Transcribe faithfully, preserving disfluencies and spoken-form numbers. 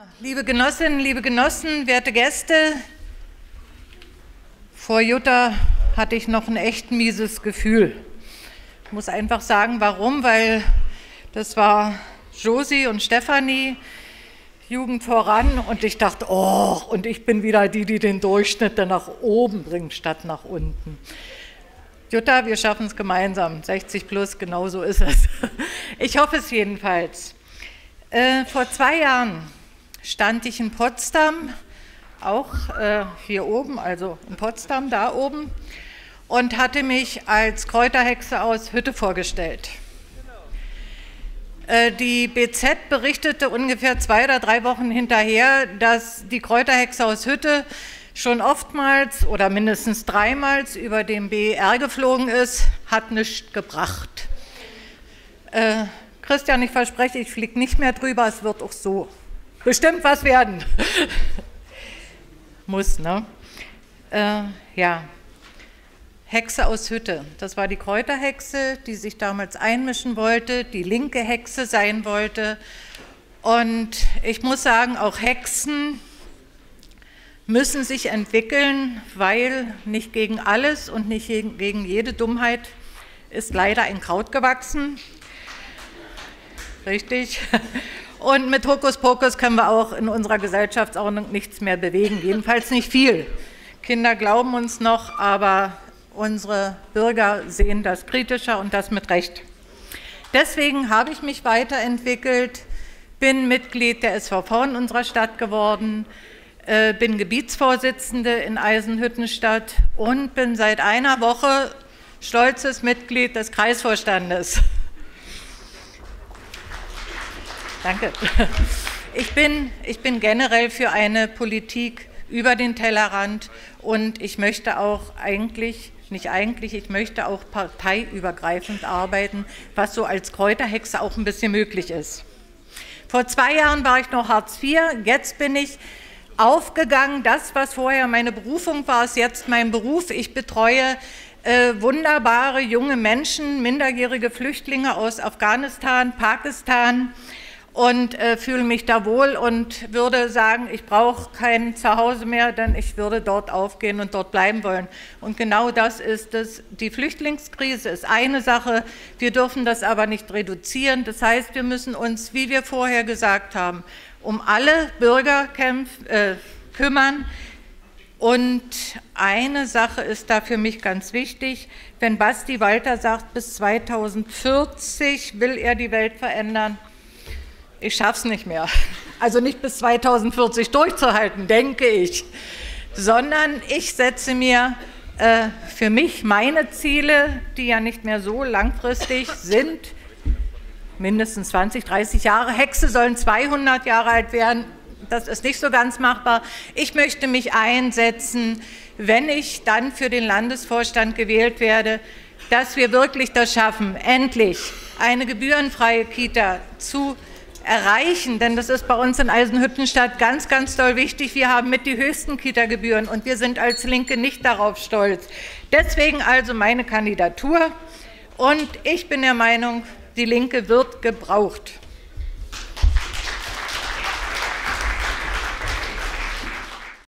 Liebe Genossinnen, liebe Genossen, werte Gäste, vor Jutta hatte ich noch ein echt mieses Gefühl. Ich muss einfach sagen, warum, weil das war Josi und Stefanie, Jugend voran, und ich dachte, oh, und ich bin wieder die, die den Durchschnitt dann nach oben bringt, statt nach unten. Jutta, wir schaffen es gemeinsam, sechzig plus, genau so ist es. Ich hoffe es jedenfalls. Äh, vor zwei Jahren stand ich in Potsdam, auch äh, hier oben, also in Potsdam, da oben, und hatte mich als Kräuterhexe aus Hütte vorgestellt. Äh, die B Z berichtete ungefähr zwei oder drei Wochen hinterher, dass die Kräuterhexe aus Hütte schon oftmals oder mindestens dreimals über den B E R geflogen ist, hat nichts gebracht. Äh, Christian, ich verspreche, ich fliege nicht mehr drüber, es wird auch so bestimmt was werden. Muss, ne? Äh, ja. Hexe aus Hütte, das war die Kräuterhexe, die sich damals einmischen wollte, die linke Hexe sein wollte. Und ich muss sagen, auch Hexen müssen sich entwickeln, weil nicht gegen alles und nicht gegen jede Dummheit ist leider ein Kraut gewachsen. Richtig. Und mit Hokuspokus können wir auch in unserer Gesellschaftsordnung nichts mehr bewegen, jedenfalls nicht viel. Kinder glauben uns noch, aber unsere Bürger sehen das kritischer und das mit Recht. Deswegen habe ich mich weiterentwickelt, bin Mitglied der S V V in unserer Stadt geworden, äh, bin Gebietsvorsitzende in Eisenhüttenstadt und bin seit einer Woche stolzes Mitglied des Kreisvorstandes. Danke. Ich bin, ich bin generell für eine Politik über den Tellerrand und ich möchte auch eigentlich, nicht eigentlich, ich möchte auch parteiübergreifend arbeiten, was so als Kräuterhexe auch ein bisschen möglich ist. Vor zwei Jahren war ich noch Hartz vier, jetzt bin ich aufgegangen. Das, was vorher meine Berufung war, ist jetzt mein Beruf. Ich betreue äh, wunderbare junge Menschen, minderjährige Flüchtlinge aus Afghanistan, Pakistan, und äh, fühle mich da wohl und würde sagen, ich brauche kein Zuhause mehr, denn ich würde dort aufgehen und dort bleiben wollen. Und genau das ist es. Die Flüchtlingskrise ist eine Sache, wir dürfen das aber nicht reduzieren. Das heißt, wir müssen uns, wie wir vorher gesagt haben, um alle Bürger kämpfen, äh, kümmern. Und eine Sache ist da für mich ganz wichtig, wenn Basti Walter sagt, bis zweitausendvierzig will er die Welt verändern, ich schaffe es nicht mehr, also nicht bis zweitausendvierzig durchzuhalten, denke ich, sondern ich setze mir äh, für mich meine Ziele, die ja nicht mehr so langfristig sind, mindestens zwanzig, dreißig Jahre, Hexe sollen zweihundert Jahre alt werden, das ist nicht so ganz machbar. Ich möchte mich einsetzen, wenn ich dann für den Landesvorstand gewählt werde, dass wir wirklich das schaffen, endlich eine gebührenfreie Kita zu erreichen, denn das ist bei uns in Eisenhüttenstadt ganz, ganz doll wichtig. Wir haben mit die höchsten Kita-Gebühren und wir sind als Linke nicht darauf stolz. Deswegen also meine Kandidatur und ich bin der Meinung, die Linke wird gebraucht.